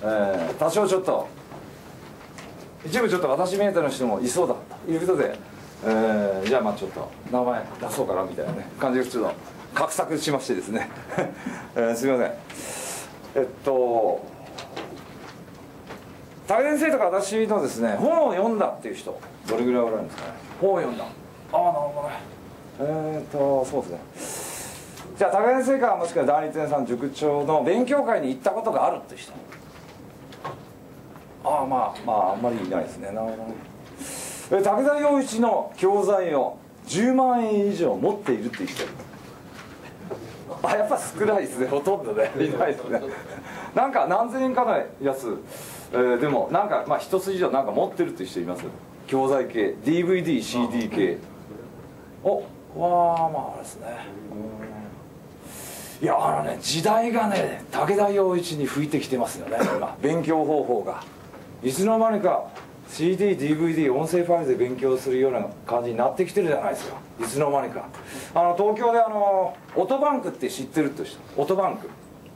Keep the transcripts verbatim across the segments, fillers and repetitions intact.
ー、多少ちょっと一部ちょっと私メーターの人もいそうだということで、えー、じゃあまあちょっと名前出そうかなみたいなね感じでちょっと画策しましてですね、えー、すみません。えっと武田先生とか私のですね本を読んだっていう人どれぐらいおられるんですかね。本を読んだ、ああなるほどね。えー、っとそうですね。じゃあ武田先生かもしくは大立園さん塾長の勉強会に行ったことがあるっていう人、ああまあまああんまりいないですね。なるほどね。え武田洋一の教材をじゅうまんえん以上持っているっていう人、あやっぱ少ないですね。ほとんどねいないですね。なんか何千円かのやつ、えー、でもなんかまあ一つ以上なんか持ってるっていう人います。教材系 ディーブイディー、シーディー 系、おわあまああれですね。いやあのね時代がね武田洋一に吹いてきてますよね今。勉強方法がいつの間にか シーディー、ディーブイディー 音声ファイルで勉強するような感じになってきてるじゃないですか。いつの間にかあの東京であのオトバンクって知ってるって人、オトバンク、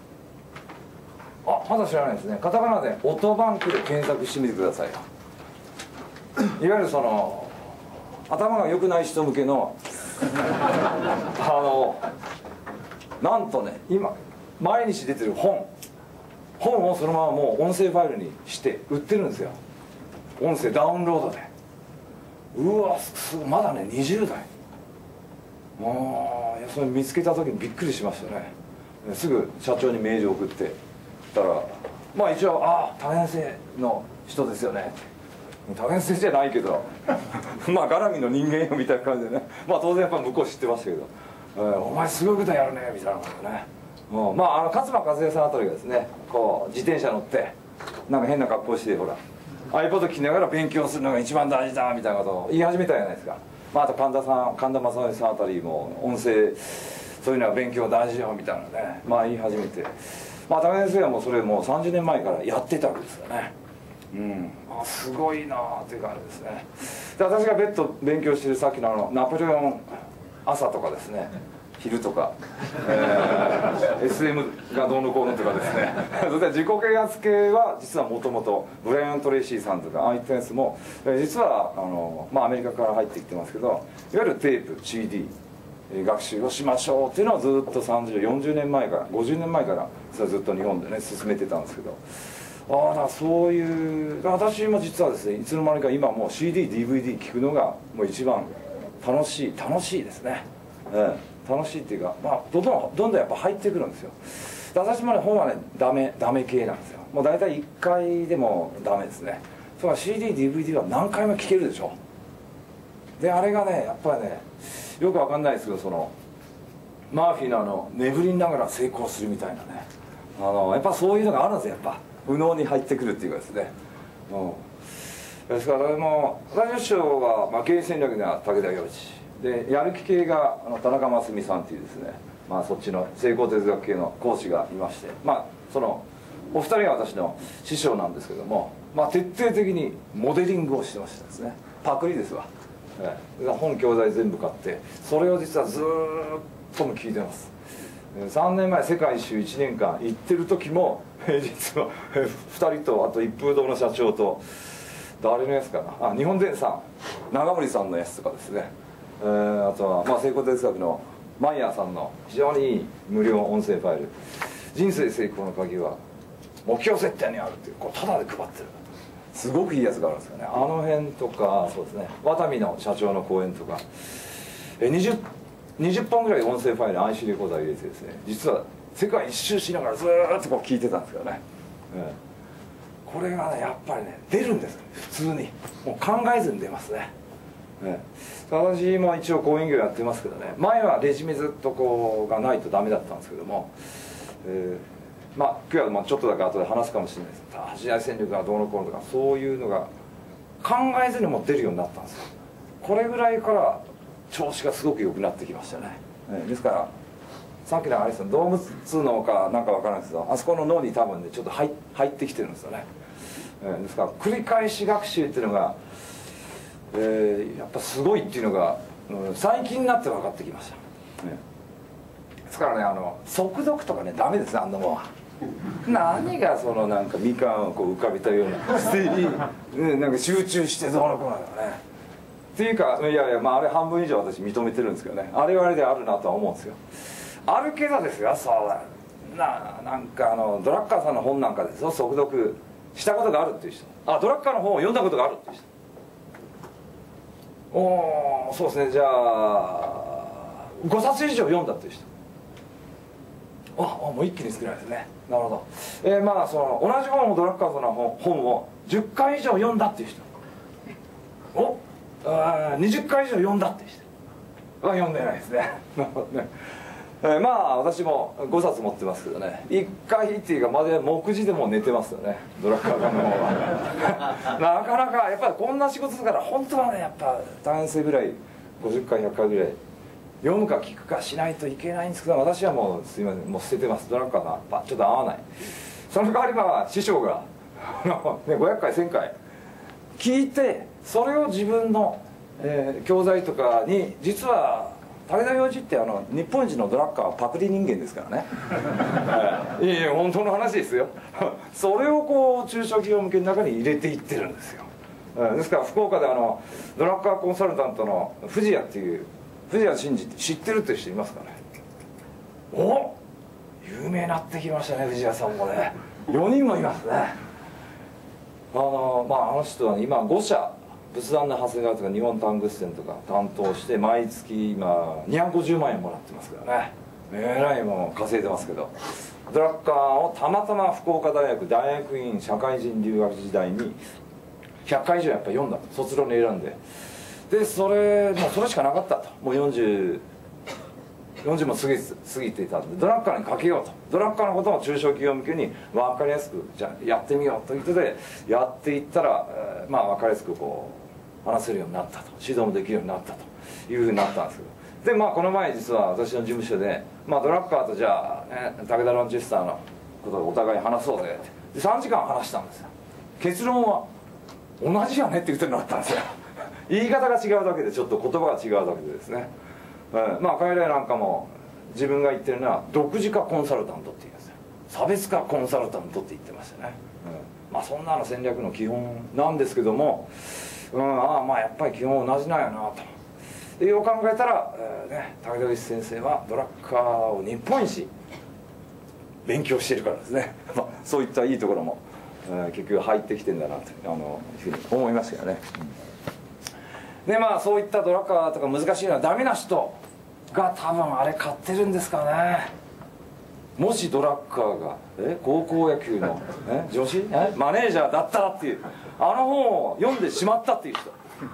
あまだ知らないですね。カタカナでオトバンクで検索してみてくださいよ。いわゆるその頭が良くない人向けのあのなんとね今毎日出てる本本をそのままもう音声ファイルにして売ってるんですよ。音声ダウンロードで。うわすごい、まだねにじゅうだい。もういやそれ見つけた時にびっくりしましたね。すぐ社長にメールを送ってたら、まあ一応「ああ武田先生の人ですよね」って。武田先生じゃないけどまあ絡みの人間よみたいな感じでね、まあ当然やっぱ向こう知ってましたけど「えー、お前すごいことやるね」みたいな感じでね。もうまああの勝間和代さんあたりがですねこう自転車乗ってなんか変な格好してほら iPod 聞きながら勉強するのが一番大事だみたいなことを言い始めたじゃないですか。まあ、あと神田さん神田正則さんあたりも音声そういうのは勉強大事よみたいなねまあ言い始めて、まあ武田先生はもうそれもうさんじゅうねんまえからやってたわけですよね。うんあすごいなあっていう感じですね。で私が別途勉強してるさっきのあのナポレオン朝とかですね昼とか、えー、エスエム がどうのこうのとかですねそれで自己啓発系は実はもともとブライアン・トレイシーさんとかああいったやつも、えー、実はあの、まあ、アメリカから入ってきてますけどいわゆるテープ シーディー、えー、学習をしましょうっていうのをずっとさんじゅう、よんじゅうねんまえからごじゅうねんまえからそれずっと日本でね進めてたんですけど、ああだからそういう私も実はですねいつの間にか今もう シーディー、ディーブイディー 聞くのがもう一番楽しい楽しいですね。うん楽しいっていうか、まあ、どんどんどんどんやっぱ入ってくるんですよ。で私もね本はねダメダメ系なんですよ。もう大体いっかいでもダメですね。それから シーディー、ディーブイディー は何回も聴けるでしょ。であれがねやっぱりねよくわかんないですけどそのマーフィーのあの眠りながら成功するみたいなねあのやっぱそういうのがあるんですよ。やっぱ右脳に入ってくるっていうかですね、うん、ですからもうラジオ師匠は、まあ、経営戦略では武田洋一でやる気系があの田中真澄さんっていうですね、まあ、そっちの成功哲学系の講師がいまして、まあそのお二人が私の師匠なんですけども、まあ、徹底的にモデリングをしてましたですね。パクリですわ、ええ、本教材全部買ってそれを実はずーっとも聞いてます。さんねんまえ世界一周いちねんかん行ってる時も実はふたりとあと一風堂の社長と誰のやつかなあ日本電産長森さんのやつとかですね、えー、あとは、まあ、成功哲学のマイヤーさんの非常にいい無料音声ファイル「人生成功の鍵は目標設定にある」っていうこうタダで配ってるすごくいいやつがあるんですよね。あの辺とかそうですねワタミの社長の講演とかえ 20, 20本ぐらい音声ファイル アイシー レコーダー入れてですね実は世界一周しながらずーっとこう聞いてたんですけどね、えー、これがねやっぱりね出るんです普通にもう考えずに出ますね。ね、私も一応講演業やってますけどね前はレジュメずっとこうがないとダメだったんですけども、えー、まあ今日はまあちょっとだけ後で話すかもしれないですけど時代戦略がどうのこうのとかそういうのが考えずにも出るようになったんですよ。これぐらいから調子がすごく良くなってきましたね、ね、ですからさっきのあれですよ動物脳かなんかわからないですけどあそこの脳に多分ねちょっと 入, 入ってきてるんですよね、えー、ですから繰り返し学習っていうのがえー、やっぱすごいっていうのが、うん、最近になって分かってきました、ね、ですからねあの速読とかねダメですねあんなもんは何がそのなんかみかんをこう浮かべたようなステージ、ね、なんか集中してどうのこうのだねっていうか、いやいや、まあ、あれ半分以上私認めてるんですけどね、あれはあれであるなとは思うんですよ。あるけどですよ、そうだな、なんかあのドラッカーさんの本なんかですよ、速読したことがあるっていう人、あ、ドラッカーの本を読んだことがあるっていう人、おお、そうですね、じゃあごさつ以上読んだっていう人、あ、もう一気に少ないですね。なるほど。えー、まあその同じ本をドラッカーさんの本本をじゅっかい以上読んだっていう人、おあにじゅっかい以上読んだっていう人は読んでないですね。なるほどね。えー、まあ私もごさつ持ってますけどね、いっかいっていうかまだ目次でも寝てますよね、ドラッカーさんの本は。なかなかやっぱりこんな仕事するから本当はね、やっぱ男性ぐらいごじゅっかいひゃっかいぐらい読むか聞くかしないといけないんですけど、私はもうすいません、もう捨ててます。ドラッカーさんやっぱちょっと合わない。その代わりは師匠がね、ごひゃっかいせんかい聞いて、それを自分の、えー、教材とかに、実は武田洋次ってあの日本一のドラッカーはパクリ人間ですからね。いやいや本当の話ですよ。それをこう中小企業向けの中に入れていってるんですよ。ですから福岡であのドラッカーコンサルタントの藤谷っていう藤谷真二って知ってるっていう人いますかね。お、有名になってきましたね、藤谷さんもね。よにんもいますね。あのまああの人は今ごしゃ仏壇の長谷川とか日本タングステンとか担当して毎月今にひゃくごじゅうまんえんもらってますからね、えらいもん稼いでますけど、ドラッカーをたまたま福岡大学大学院社会人留学時代にひゃっかい以上やっぱ読んだ、卒論に選んで、でそれもうそれしかなかったと、もうよんじゅう、よんじゅうも過ぎ過ぎていたんで、ドラッカーにかけようと、ドラッカーのことを中小企業向けに分かりやすくじゃあやってみようということでやっていったら、えー、まあ分かりやすくこう話せるようになったと、指導もできるようになったというふうになったんですけど、でまあこの前実は私の事務所で、まあ、ドラッカーとじゃあ、ね、武田ロンチェスターのことをお互い話そうぜってでさんじかん話したんですよ。結論は同じやねっていうことになったんですよ。言い方が違うだけでちょっと言葉が違うだけでですね、えー、まあ彼らなんかも自分が言ってるのは独自化コンサルタントっていうんですよ。差別化コンサルタントって言ってましたね、うん、まあそんなの戦略の基本なんですけども、うん、ああまあやっぱり基本同じなんやなと。でよう考えたら、えーね、武田義先生はドラッカーを日本一勉強しているからですね、まあ、そういったいいところも、えー、結局入ってきてんだなとあのいうふうに思いましたよね、うん、でまあそういったドラッカーとか難しいのはダメな人が多分あれ買ってるんですかね。もしドラッカーがえ高校野球のえ女子えマネージャーだったらっていうあの本を読んでしまったっていう人、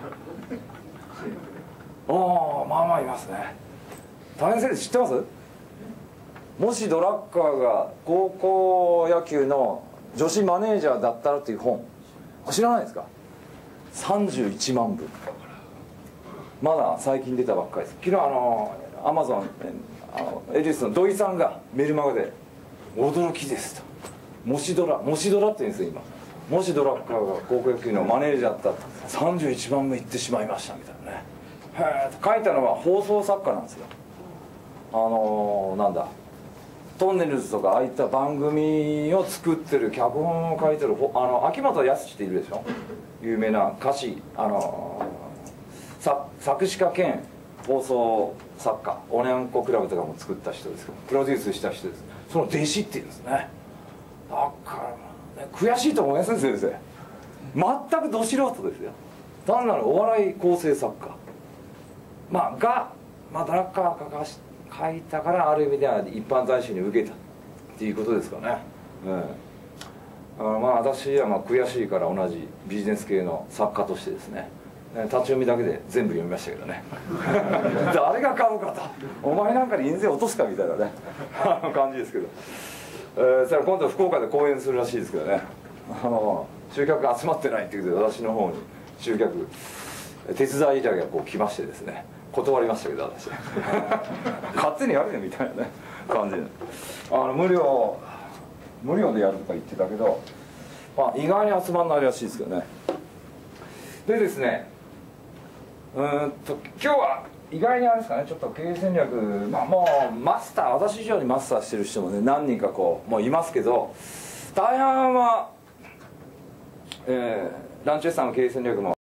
おおまあまあいますね。大変先生知ってます？もしドラッカーが高校野球の女子マネージャーだったらっていう本知らないですか？さんじゅういちまんぶん、まだ最近出たばっかりです。昨日あのアマゾンあのエリスの土井さんがメルマガで驚きですと、もしドラもしドラって言うんですよ今。もしドラッカーが高校野球のマネージャーだったらさんじゅういちまんぶんいってしまいましたみたいなね。へえ、書いたのは放送作家なんですよ。あのー、なんだトンネルズとかああいった番組を作ってる脚本を書いてるあの秋元康っているでしょ、有名な歌詞あのー、作作詞家兼放送作家おにゃんこクラブとかも作った人ですけどプロデュースした人です。その弟子っていうんですね。だからね悔しいと思いますね先生。全くど素人ですよ。単なるお笑い構成作家まあが、まあ、ドラッカーが書いたからある意味では一般大衆に受けたっていうことですかね、うん、あまあ私はまあ悔しいから同じビジネス系の作家としてですね立ち読みだけで全部読みましたけどね誰が買うかとお前なんかに印税落とすかみたいなね感じですけど、えー、それ今度福岡で講演するらしいですけどね、あの集客が集まってないっていうことで私の方に集客手伝い依頼がこう来ましてですね断りましたけど私勝手にやるねみたいなね感じであの無料無料でやるとか言ってたけど、まあ、意外に集まんないらしいですけどね。でですねうーんと今日は意外にあれですかね、ちょっと経営戦略、まあもうマスター、私以上にマスターしてる人もね何人かこうもういますけど、大半は、えー、ランチェスターの経営戦略も